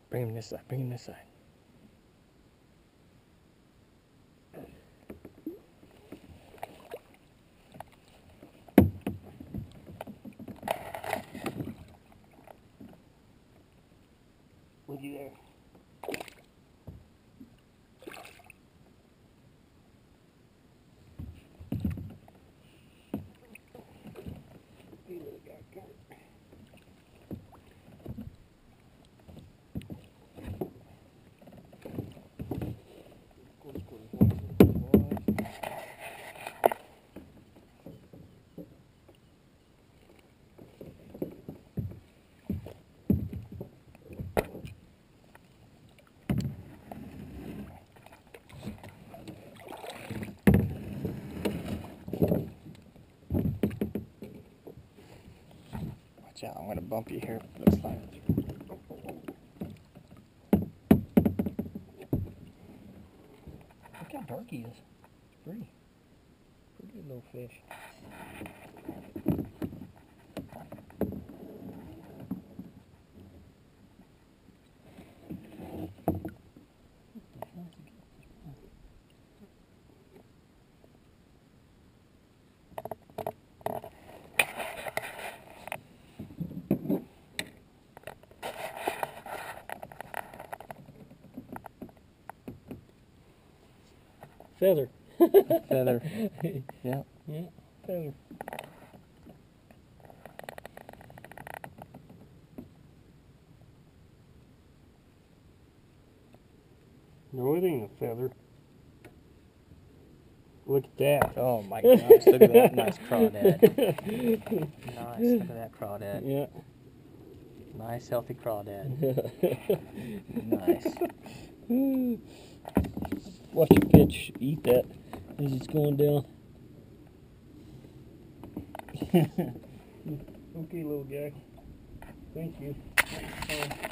Bring him this side. Bring him this side. Would you there? Hey, little guy, come on. Watch out, I'm gonna bump you here, it looks like. Look how dark he is. It's pretty good little fish. Feather. Feather. Yeah. Yeah, feather. No, it ain't a feather. Look at that. Oh my gosh, look at that nice crawdad. Nice, look at that crawdad. Yeah. Nice, healthy crawdad. Nice. Watch your fish eat that as it's going down. Okay, little guy. Thank you.